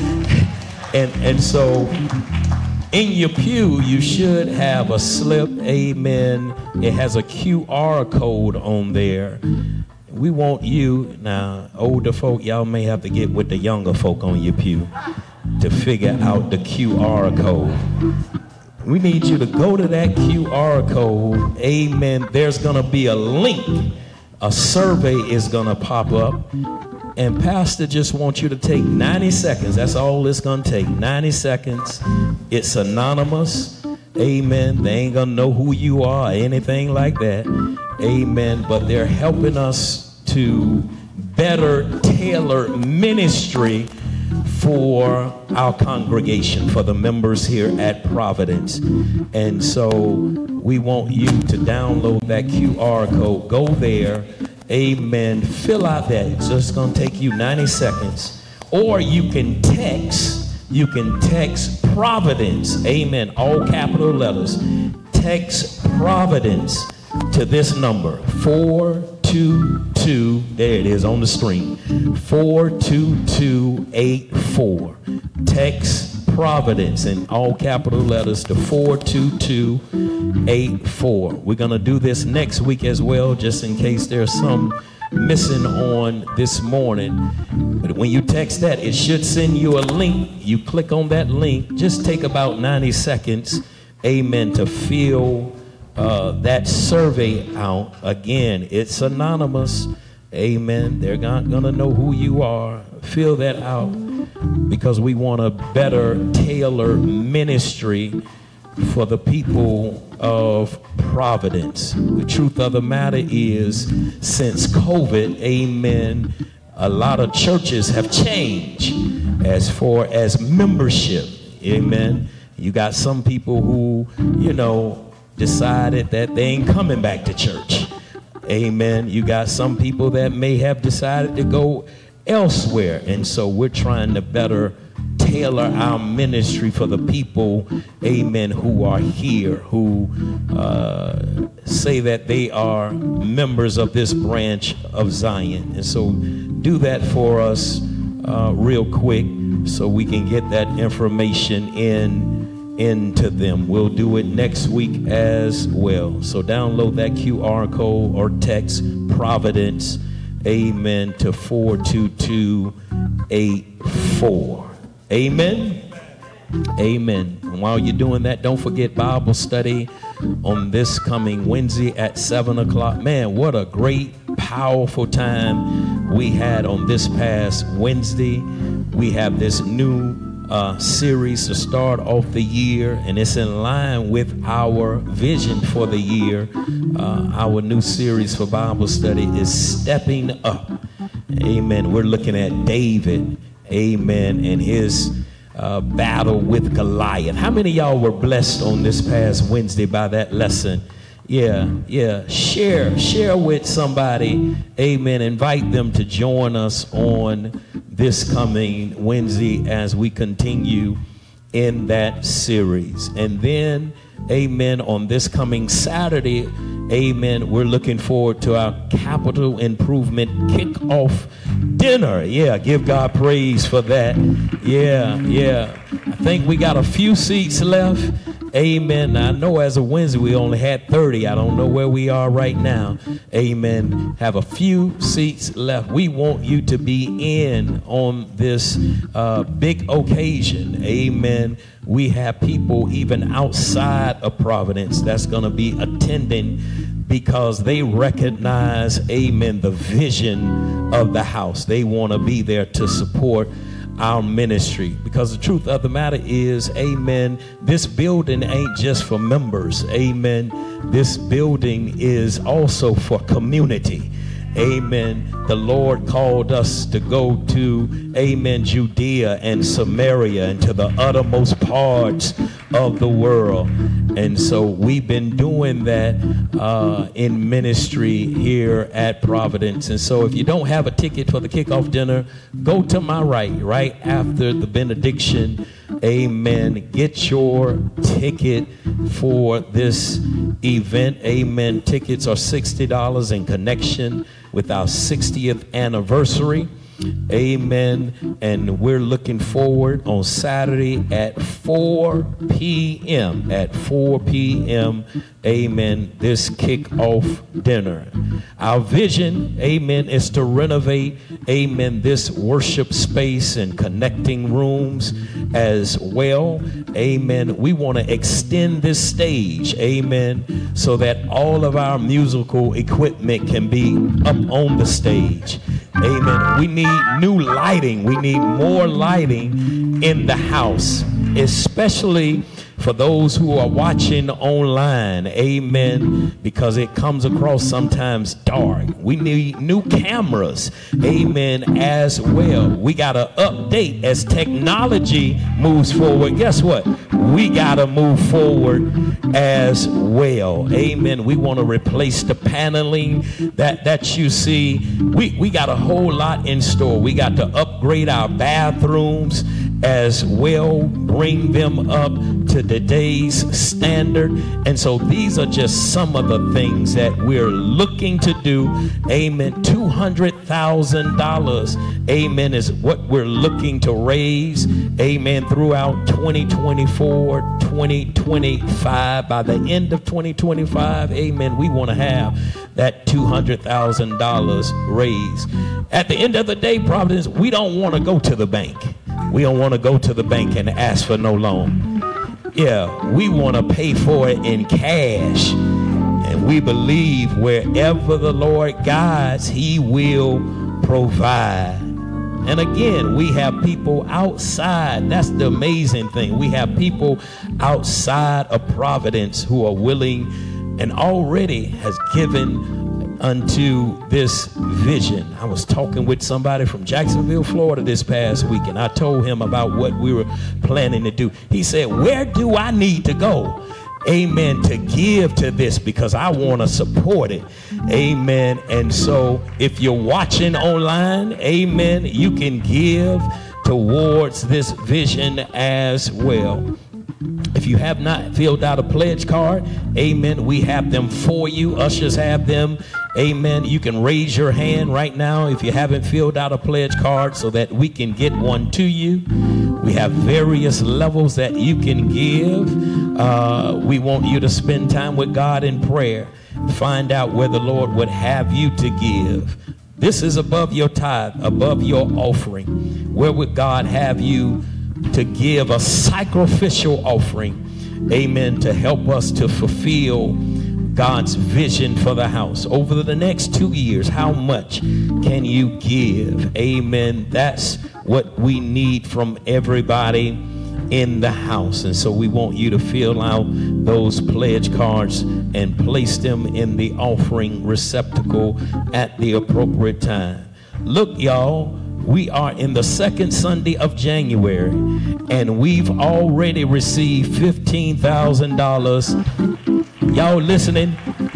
and so in your pew you should have a slip, amen. It has a QR code on there. We want you, now older folk, y'all may have to get with the younger folk on your pew to figure out the QR code. We need you to go to that QR code. Amen. There's going to be a link. A survey is going to pop up. And Pastor just wants you to take 90 seconds. That's all it's going to take. 90 seconds. It's anonymous. Amen. They ain't going to know who you are or anything like that. Amen. But they're helping us to better tailor ministry for our congregation, for the members here at Providence. And so we want you to download that QR code. Go there. Amen. Fill out that. It's just going to take you 90 seconds. Or you can text. You can text Providence. Amen. All capital letters. Text Providence to this number. 422. There it is on the screen. 42284. Text Providence in all capital letters to 42284. We're going to do this next week as well, just in case there's some missing on this morning. But when you text that, it should send you a link. You click on that link. Just take about 90 seconds, amen, to fill that survey out. Again, it's anonymous. Amen. They're not going to know who you are. Fill that out because we want a better tailor ministry for the people of Providence. The truth of the matter is, since COVID, amen, a lot of churches have changed as far as membership. Amen. You got some people who, you know, decided that they ain't coming back to church. Amen. You got some people that may have decided to go elsewhere. And so we're trying to better tailor our ministry for the people, amen, who are here, who say that they are members of this branch of Zion. And so do that for us real quick so we can get that information into them. We'll do it next week as well. So download that QR code or text Providence, amen, to 42284. Amen. Amen. And while you're doing that, don't forget Bible study on this coming Wednesday at 7 o'clock. Man, what a great, powerful time we had on this past Wednesday. We have this new series to start off the year, and it's in line with our vision for the year. Our new series for Bible study is Stepping Up. Amen. We're looking at David, amen, and his battle with Goliath. How many of y'all were blessed on this past Wednesday by that lesson? Yeah. Share with somebody, amen. Invite them to join us on this coming Wednesday as we continue in that series. And then, amen, on this coming Saturday, amen, we're looking forward to our capital improvement kickoff dinner. Yeah, give God praise for that. Yeah. I think we got a few seats left. Amen. I know as of Wednesday we only had 30. I don't know where we are right now. Amen. Have a few seats left. We want you to be in on this big occasion. Amen. We have people even outside of Providence that's going to be attending because they recognize, amen, the vision of the house. They want to be there to support our ministry, because the truth of the matter is, amen, this building ain't just for members. Amen. This building is also for community. Amen. The Lord called us to go to, amen, Judea and Samaria and to the uttermost parts of the world. And so we've been doing that in ministry here at Providence. And so if you don't have a ticket for the kickoff dinner, go to my right after the benediction. Amen. Get your ticket for this event. Amen. Tickets are $60 in connection with our 60th anniversary. Amen. And we're looking forward on Saturday at 4 p.m. At 4 p.m. Amen. This kickoff dinner. Our vision, amen, is to renovate, amen, this worship space and connecting rooms as well. Amen. We want to extend this stage, amen, so that all of our musical equipment can be up on the stage. Amen. We need new lighting. We need more lighting in the house, especially for those who are watching online, amen, because it comes across sometimes dark. We need new cameras, amen, as well. We got to update as technology moves forward. Guess what? We got to move forward as well, amen. We want to replace the paneling that you see. We got a whole lot in store. We got to upgrade our bathrooms as well, bring them up to today's standard. And so these are just some of the things that we're looking to do. Amen. $200,000, amen, is what we're looking to raise, amen, throughout 2024, 2025. By the end of 2025, amen, we want to have that $200,000 raised. At the end of the day, Providence, we don't want to go to the bank. We don't want to go to the bank and ask for no loan. Yeah, we want to pay for it in cash. And we believe wherever the Lord guides, he will provide. And again, we have people outside. That's the amazing thing. We have people outside of Providence who are willing and already has given unto this vision. I was talking with somebody from Jacksonville, Florida this past week, and I told him about what we were planning to do. He said, where do I need to go, amen, to give to this, because I want to support it, amen. And so if you're watching online, amen, you can give towards this vision as well. If you have not filled out a pledge card, amen, we have them for you. Ushers have them, amen. You can raise your hand right now if you haven't filled out a pledge card so that we can get one to you. We have various levels that you can give. We want you to spend time with God in prayer. Find out where the Lord would have you to give. This is above your tithe, above your offering. Where would God have you to give a sacrificial offering, amen, to help us to fulfill God's vision for the house? Over the next 2 years, how much can you give? Amen. That's what we need from everybody in the house. And so we want you to fill out those pledge cards and place them in the offering receptacle at the appropriate time. Look, y'all, we are in the second Sunday of January, and we've already received $15,000. Y'all listening?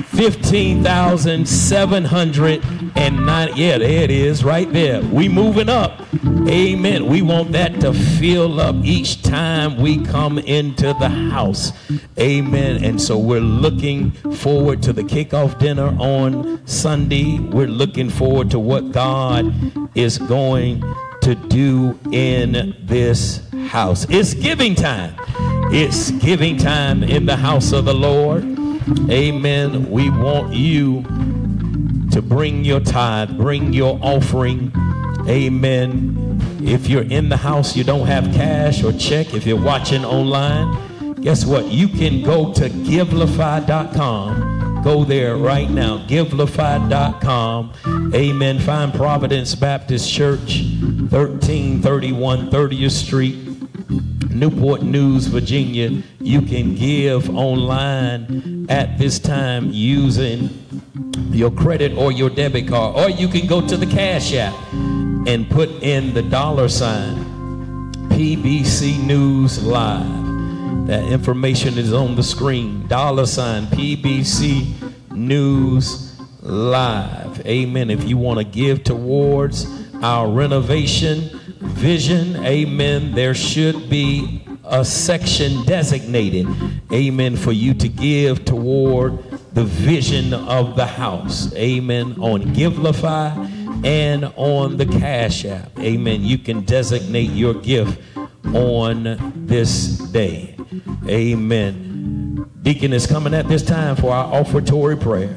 $15,709. Yeah, there it is right there. We moving up. Amen. We want that to fill up each time we come into the house. Amen. And so we're looking forward to the kickoff dinner on Sunday. We're looking forward to what God is going to do in this house. It's giving time. It's giving time in the house of the Lord. Amen. We want you to bring your tithe, bring your offering. Amen. If you're in the house, you don't have cash or check. If you're watching online, guess what? You can go to givelify.com. Go there right now, givelify.com. Amen. Find Providence Baptist Church, 1331 30th Street, Newport News, Virginia. You can give online at this time using your credit or your debit card, or you can go to the Cash App and put in the $sign PBC News Live. That information is on the screen. $sign PBC News Live. Amen. If you want to give towards our renovation vision, amen, there should be a section designated, amen, for you to give toward the vision of the house. Amen. On Givelify, and on the Cash App. Amen. You can designate your gift on this day. Amen. Deacon is coming at this time for our offertory prayer.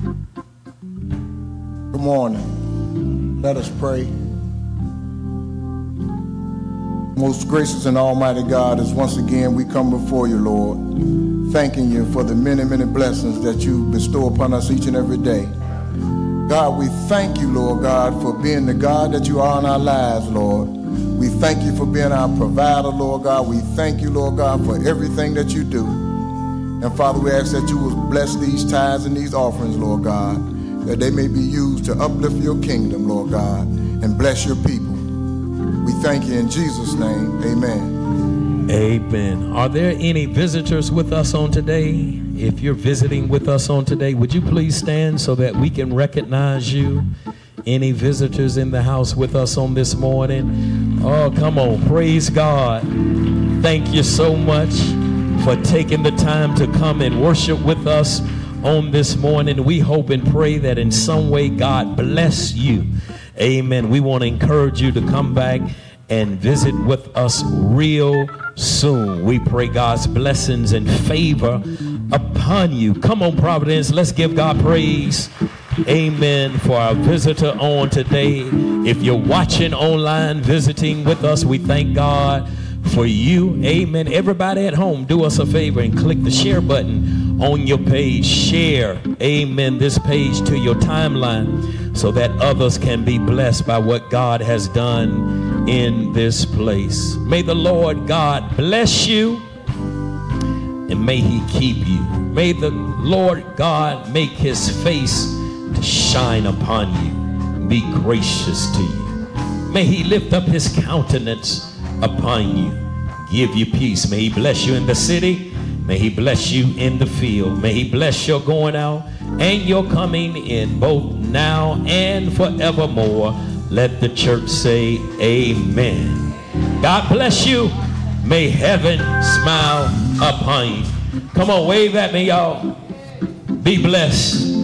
Good morning. Let us pray. Most gracious and almighty God, as once again we come before you, Lord, thanking you for the many, many blessings that you bestow upon us each and every day. God, we thank you, Lord God, for being the God that you are in our lives, Lord. We thank you for being our provider, Lord God. We thank you, Lord God, for everything that you do. And Father, we ask that you will bless these tithes and these offerings, Lord God, that they may be used to uplift your kingdom, Lord God, and bless your people. We thank you in Jesus' name. Amen. Amen. Are there any visitors with us on today? If you're visiting with us on today, would you please stand so that we can recognize you? Any visitors in the house with us on this morning? Oh, come on. Praise God. Thank you so much for taking the time to come and worship with us on this morning. We hope and pray that in some way God bless you. Amen. We want to encourage you to come back and visit with us real soon. We pray God's blessings and favor upon you. Come on, Providence. Let's give God praise. Amen. For our visitor on today. If you're watching online, visiting with us, we thank God for you. Amen. Everybody at home, do us a favor and click the share button on your page. Share, amen, this page to your timeline so that others can be blessed by what God has done in this place. May the Lord God bless you and may he keep you. May the Lord God make his face to shine upon you, be gracious to you. May he lift up his countenance upon you, give you peace. May he bless you in the city. May he bless you in the field. May he bless your going out and your coming in, both now and forevermore. Let the church say amen. God bless you. May heaven smile upon you. Come on, wave at me, y'all. Be blessed.